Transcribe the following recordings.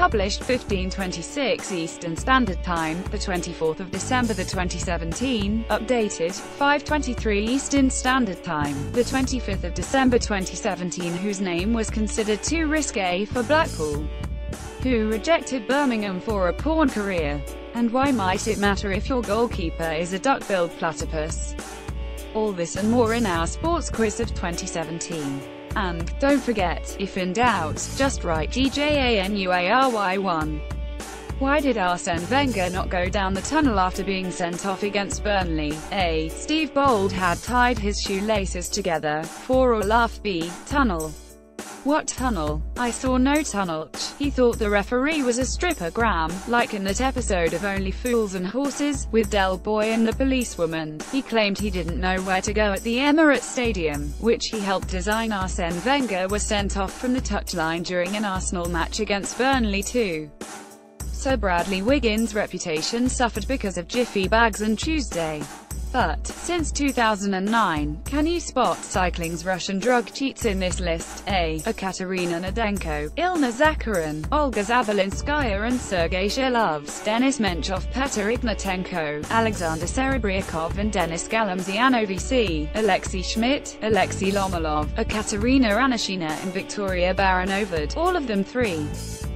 published 15:26 Eastern Standard Time, the 24th of December 2017, updated 5:23 Eastern Standard Time, the 25th of December 2017, whose name was considered too risque for Blackpool, who rejected Birmingham for a porn career, and why might it matter if your goalkeeper is a duck-billed platypus? All this and more in our sports quiz of 2017. And, don't forget, if in doubt, just write GJANUARY1. Why did Arsene Wenger not go down the tunnel after being sent off against Burnley? A. Steve Bould had tied his shoelaces together. 4. Or laughb, tunnel. What tunnel? I saw no tunnel. He thought the referee was a stripper gram, like in that episode of Only Fools and Horses, with Del Boy and the policewoman. He claimed he didn't know where to go at the Emirates Stadium, which he helped design. Arsene Wenger was sent off from the touchline during an Arsenal match against Burnley too. So Bradley Wiggins' reputation suffered because of jiffy bags on Tuesday. But, since 2009, can you spot cycling's Russian drug cheats in this list? A. Ekaterina Nadenko, Ilna Zakharin, Olga Zabelinskaya and Sergei Shilovs, Denis Menchov, Petr Ignatenko, Alexander Serebryakov and Denis Galamzianovic, Alexei Schmidt, Alexei Lomolov, Ekaterina Anashina and Victoria Baranova, all of them 3.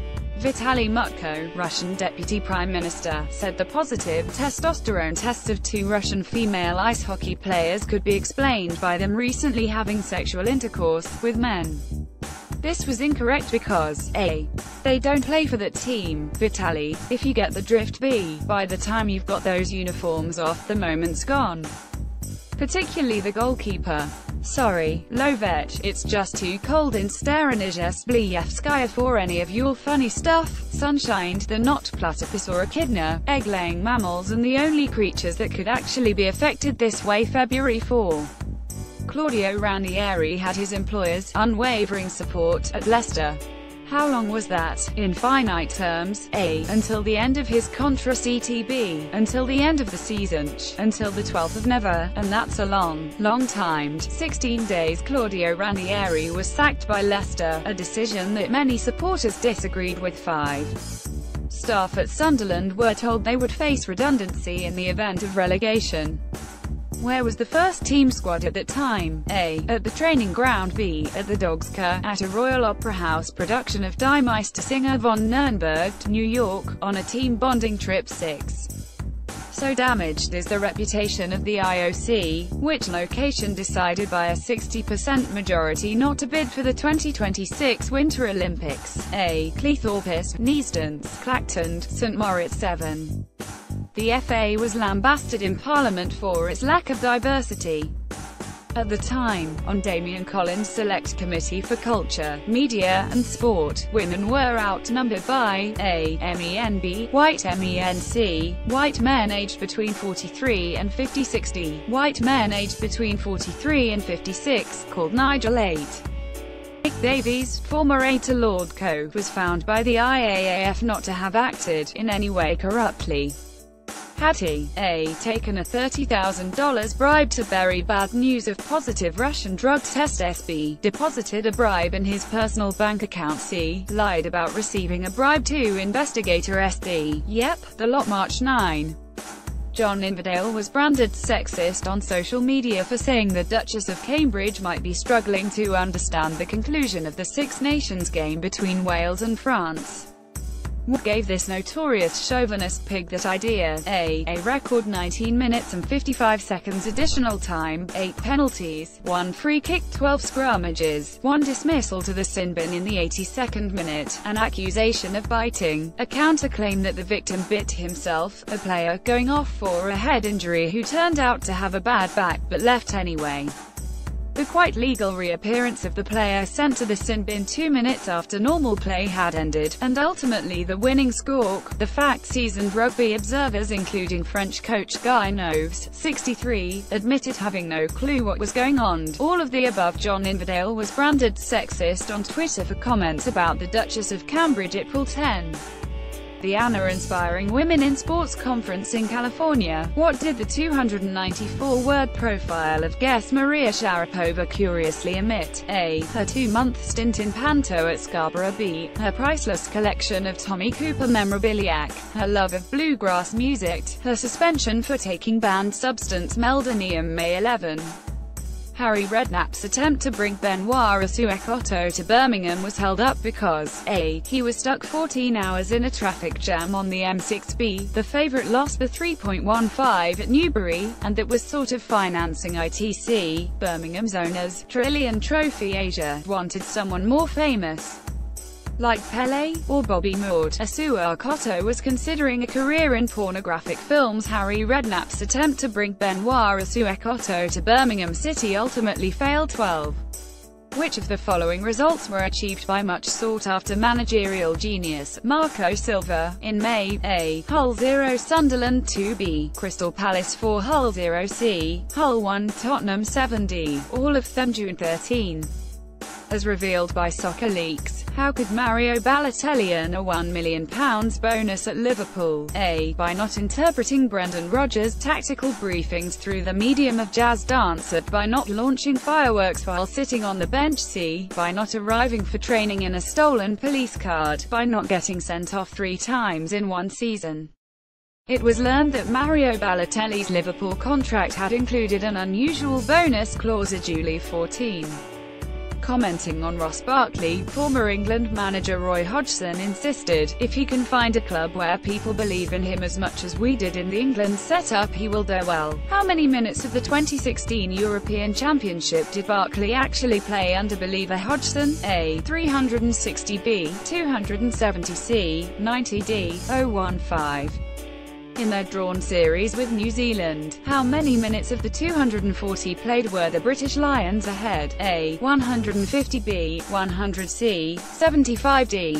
Vitaly Mutko, Russian Deputy Prime Minister, said the positive testosterone tests of 2 Russian female ice hockey players could be explained by them recently having sexual intercourse with men. This was incorrect because, A. they don't play for that team, Vitaly, if you get the drift. B. by the time you've got those uniforms off, the moment's gone. Particularly the goalkeeper. Sorry, Lovech, it's just too cold in Staranizhesblievskaya for any of your funny stuff. Sunshined, they're not platypus or echidna, egg-laying mammals, and the only creatures that could actually be affected this way. February 4. Claudio Ranieri had his employer's unwavering support at Leicester. How long was that, in finite terms? A. until the end of his contract. B. until the end of the season. Until the 12th of Never, and that's a long timed 16 days. Claudio Ranieri was sacked by Leicester, a decision that many supporters disagreed with. 5. Staff at Sunderland were told they would face redundancy in the event of relegation. Where was the first team squad at that time? A. at the training ground. B. at the Dogska, at a Royal Opera House production of Die Meistersinger von Nürnberg, New York, on a team bonding trip. 6. So damaged is the reputation of the IOC, which location decided by a 60% majority not to bid for the 2026 Winter Olympics. A. Cleethorpes, Neasdance, Clacton, St Moritz. 7. The FA was lambasted in Parliament for its lack of diversity. At the time, on Damian Collins' Select Committee for Culture, Media and Sport, women were outnumbered by A. MENB, white MENC, white men aged between 43 and 50-60, white men aged between 43 and 56, called Nigel 8. Nick Davies, former aide to Lord Coe, was found by the IAAF not to have acted in any way corruptly. Had he, A. taken a $30,000 bribe to bury bad news of positive Russian drug test, B. deposited a bribe in his personal bank account, C. lied about receiving a bribe to investigator, SD. Yep, the lot. March 9. John Inverdale was branded sexist on social media for saying the Duchess of Cambridge might be struggling to understand the conclusion of the Six Nations game between Wales and France. What gave this notorious chauvinist pig that idea? A record 19 minutes and 55 seconds additional time, 8 penalties, 1 free kick, 12 scrummages, 1 dismissal to the sin bin in the 82nd minute, an accusation of biting, a counterclaim that the victim bit himself, a player going off for a head injury who turned out to have a bad back but left anyway. The quite legal reappearance of the player sent to the sin bin 2 minutes after normal play had ended, and ultimately the winning score. The fact seasoned rugby observers including French coach Guy Noves, 63, admitted having no clue what was going on. All of the above. John Inverdale was branded sexist on Twitter for comments about the Duchess of Cambridge. April 10. The Anna Inspiring Women in Sports Conference in California. What did the 294-word profile of guest Maria Sharapova curiously omit? A. Her 2-month stint in Panto at Scarborough. B. Her priceless collection of Tommy Cooper memorabilia. Her love of bluegrass music. Her suspension for taking banned substance meldonium. May 11. Harry Redknapp's attempt to bring Benoit Asuekoto to Birmingham was held up because A. He was stuck 14 hours in a traffic jam on the M6. The favourite lost the 3.15 at Newbury, and that was sort of financing ITC. Birmingham's owners, Trillion Trophy Asia, wanted someone more famous, like Pele, or Bobby Moore. Asuekoto was considering a career in pornographic films. Harry Redknapp's attempt to bring Benoit Asuekoto to Birmingham City ultimately failed. 12. Which of the following results were achieved by much sought-after managerial genius, Marco Silva, in May? A. Hull 0 Sunderland 2. B. Crystal Palace 4 Hull 0 C. Hull 1 Tottenham 7. D. All of them. June 13. As revealed by Soccer Leaks, how could Mario Balotelli earn a £1 million bonus at Liverpool? A. By not interpreting Brendan Rodgers' tactical briefings through the medium of jazz dance. By not launching fireworks while sitting on the bench. C. By not arriving for training in a stolen police card. By not getting sent off 3 times in one season. It was learned that Mario Balotelli's Liverpool contract had included an unusual bonus clause. July 14. Commenting on Ross Barkley, former England manager Roy Hodgson insisted, if he can find a club where people believe in him as much as we did in the England setup, he will do well. How many minutes of the 2016 European Championship did Barkley actually play under believer Hodgson? A. 360. B. 270. C. 90. D. 015. In their drawn series with New Zealand, how many minutes of the 240 played were the British Lions ahead? A. 150. B. 100. C. 75. D.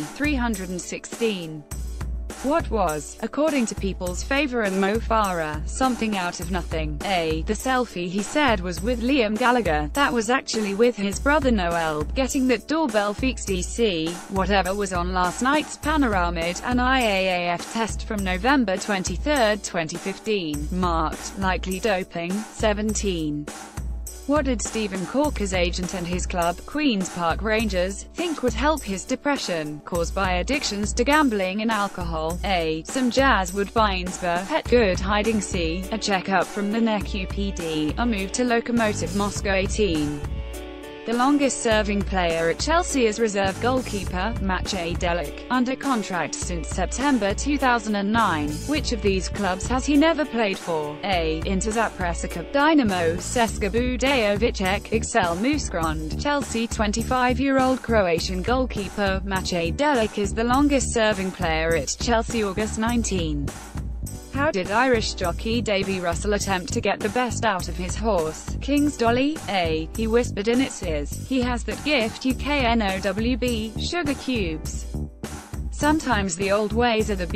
316. What was, according to People's Favourite Mo Farah, something out of nothing? A. The selfie he said was with Liam Gallagher, that was actually with his brother Noel. Getting that doorbell fixed. C. Whatever was on last night's Panoramid, an IAAF test from November 23, 2015, marked, likely doping. 17. What did Stephen Corker's agent and his club, Queen's Park Rangers, think would help his depression, caused by addictions to gambling and alcohol? A. Some jazzwood Bainsborough, pet good hiding. C. A checkup from the neck. UPD. A move to Lokomotiv Moscow. 18. The longest-serving player at Chelsea is reserve goalkeeper, Maciej Delic, under contract since September 2009. Which of these clubs has he never played for? A. Inter Zapresica, Dynamo Ceska Budejovic, Excel Musgrond. Chelsea. 25-year-old Croatian goalkeeper, Maciej Delic is the longest-serving player at Chelsea. August 19. How did Irish jockey Davy Russell attempt to get the best out of his horse, King's Dolly? A. He whispered in its ears, he has that gift UKNOWB, sugar cubes. Sometimes the old ways are the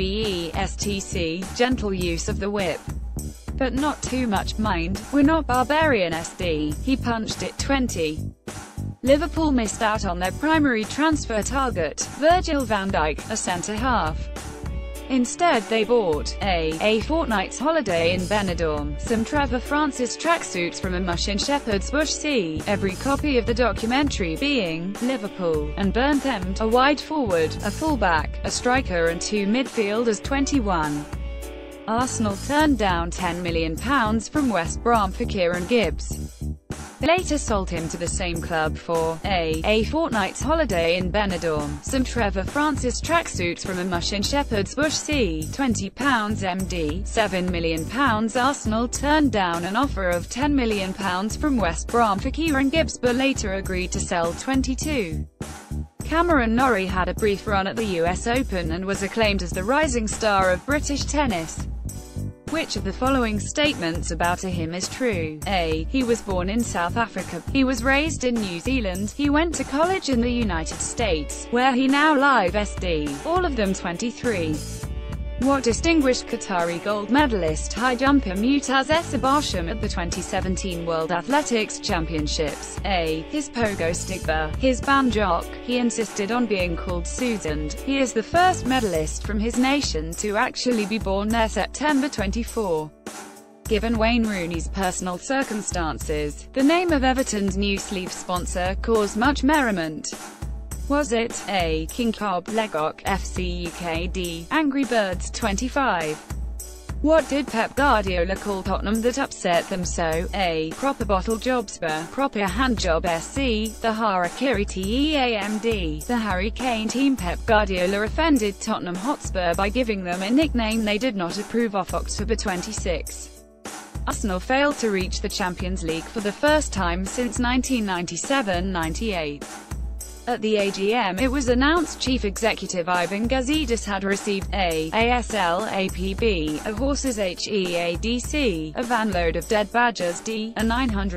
BESTC, gentle use of the whip. But not too much, mind, we're not barbarian SD. He punched it. 20. Liverpool missed out on their primary transfer target, Virgil van Dijk, a centre-half. Instead they bought a fortnight's holiday in Benidorm, some Trevor Francis tracksuits from a mush in Shepherd's Bush. C. Every copy of the documentary being Liverpool, and burnt them, a wide forward, a fullback, a striker and 2 midfielders. 21. Arsenal turned down £10 million from West Brom for Kieran Gibbs. They later sold him to the same club for a fortnight's holiday in Benidorm, some Trevor Francis tracksuits from a mush in Shepherd's Bush. C. £20 MD, £7 million. Arsenal turned down an offer of £10 million from West Brom for Kieran Gibbs, but later agreed to sell 22. Cameron Norrie had a brief run at the US Open and was acclaimed as the rising star of British tennis. Which of the following statements about him is true? A. He was born in South Africa. He was raised in New Zealand. He went to college in the United States, where he now live. SD. All of them. 23. What distinguished Qatari gold medalist high jumper Mutaz Essabarsham at the 2017 World Athletics Championships? A. His pogo stick. B. His banjok. He insisted on being called Suzand. He is the first medalist from his nation to actually be born there September 24. Given Wayne Rooney's personal circumstances, the name of Everton's new sleeve sponsor caused much merriment. Was it A. King Cobb Legok FC UKD, Angry Birds 25? What did Pep Guardiola call Tottenham that upset them so? A. Proper bottle jobs. B. Proper hand job. SC. The Harakiri Teamd. The Harry Kane team. Pep Guardiola offended Tottenham Hotspur by giving them a nickname they did not approve of October 26. Arsenal failed to reach the Champions League for the first time since 1997-98. At the AGM it was announced Chief Executive Ivan Gazidis had received a ASL APB, a horses HEADC, a van load of dead badgers D, a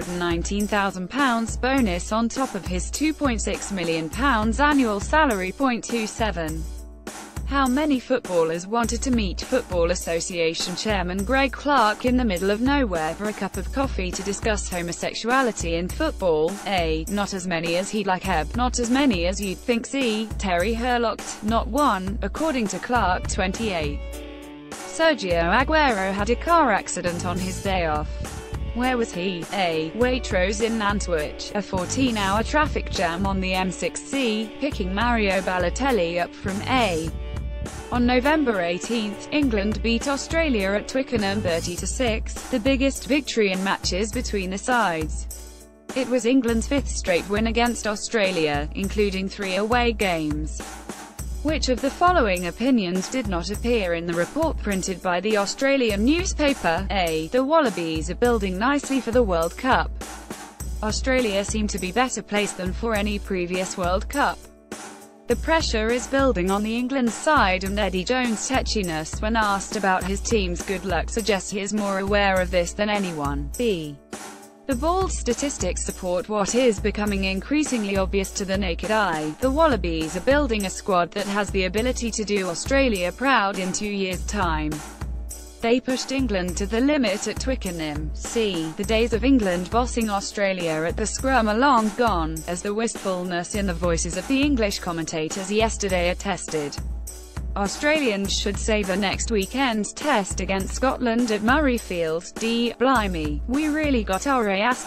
£919,000 bonus on top of his £2.6 million annual salary. 27. How many footballers wanted to meet Football Association Chairman Greg Clark in the middle of nowhere for a cup of coffee to discuss homosexuality in football? A. Not as many as he'd like. B. Not as many as you'd think. C. Terry Herlocked, not one, according to Clark. 28. Sergio Aguero had a car accident on his day off. Where was he? A. Waitrose in Nantwich, a 14-hour traffic jam on the M6C, picking Mario Balotelli up from A. On November 18, England beat Australia at Twickenham 30-6, the biggest victory in matches between the sides. It was England's fifth straight win against Australia, including 3 away games. Which of the following opinions did not appear in the report printed by the Australian newspaper? A. The Wallabies are building nicely for the World Cup. Australia seem to be better placed than for any previous World Cup. The pressure is building on the England side, and Eddie Jones' tetchiness when asked about his team's good luck suggests he is more aware of this than anyone. B. The Bould statistics support what is becoming increasingly obvious to the naked eye. The Wallabies are building a squad that has the ability to do Australia proud in 2 years' time. They pushed England to the limit at Twickenham. C. The days of England bossing Australia at the scrum are long gone, as the wistfulness in the voices of the English commentators yesterday attested. Australians should savour next weekend's test against Scotland at Murrayfield. D. Blimey, we really got our ass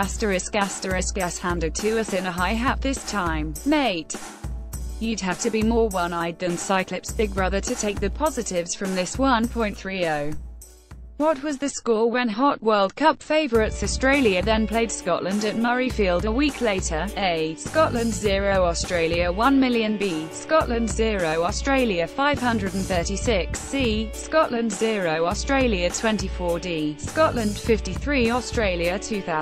handed to us in a high hat this time, mate. You'd have to be more one-eyed than Cyclops Big Brother to take the positives from this 1.30. What was the score when hot World Cup favourites Australia then played Scotland at Murrayfield a week later? A. Scotland 0 Australia 1 million. B. Scotland 0 Australia 536. C. Scotland 0 Australia 24. D. Scotland 53 Australia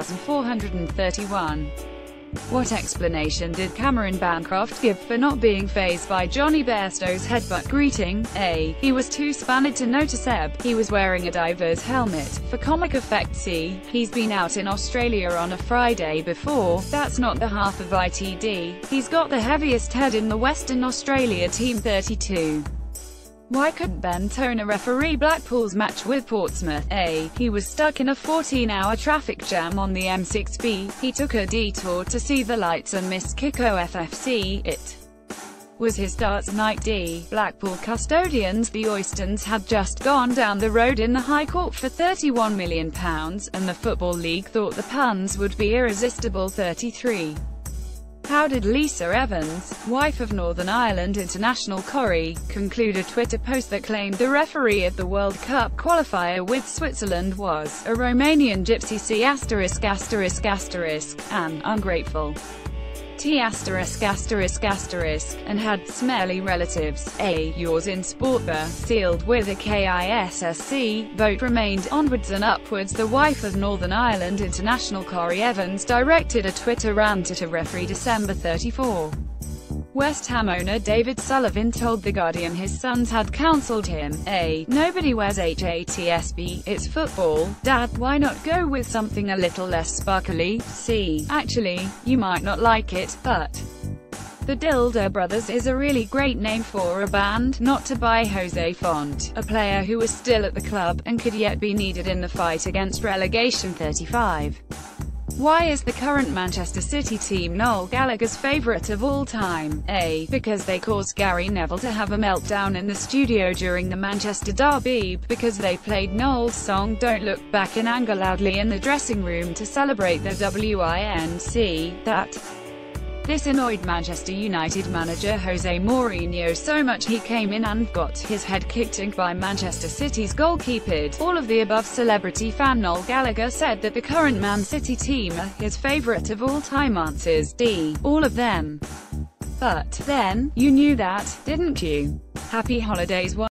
2431. What explanation did Cameron Bancroft give for not being fazed by Johnny Bairstow's headbutt greeting? A. He was too spanned to notice. B. He was wearing a diver's helmet, for comic effect. C. He's been out in Australia on a Friday before, that's not the half of ITD. He's got the heaviest head in the Western Australia team. 32. Why couldn't Ben Toner referee Blackpool's match with Portsmouth? A. He was stuck in a 14-hour traffic jam on the M6B. He took a detour to see the lights and missed Kiko FFC. It was his darts night. D. Blackpool custodians. The Oystons had just gone down the road in the High Court for £31 million, and the Football League thought the puns would be irresistible. 33. How did Lisa Evans, wife of Northern Ireland international Corrie, conclude a Twitter post that claimed the referee at the World Cup qualifier with Switzerland was a Romanian gypsy? C******, an ungrateful T******, and had smelly relatives. A. Yours in sport. B. Sealed with a KISSC. Vote remained onwards and upwards. The wife of Northern Ireland international Corrie Evans directed a Twitter rant at a referee December 34. West Ham owner David Sullivan told The Guardian his sons had counselled him. A. Nobody wears HATSB, it's football. Dad, why not go with something a little less sparkly? C. Actually, you might not like it, but The Dilder Brothers is a really great name for a band, not to buy Jose Font, a player who was still at the club, and could yet be needed in the fight against relegation. 35. Why is the current Manchester City team Noel Gallagher's favourite of all time? A. Because they caused Gary Neville to have a meltdown in the studio during the Manchester derby, because they played Noel's song Don't Look Back in anger loudly in the dressing room to celebrate the WINC, that this annoyed Manchester United manager Jose Mourinho so much he came in and got his head kicked in by Manchester City's goalkeeper. All of the above. Celebrity fan Noel Gallagher said that the current Man City team are his favourite of all time. Answers D. All of them. But then, you knew that, didn't you? Happy holidays.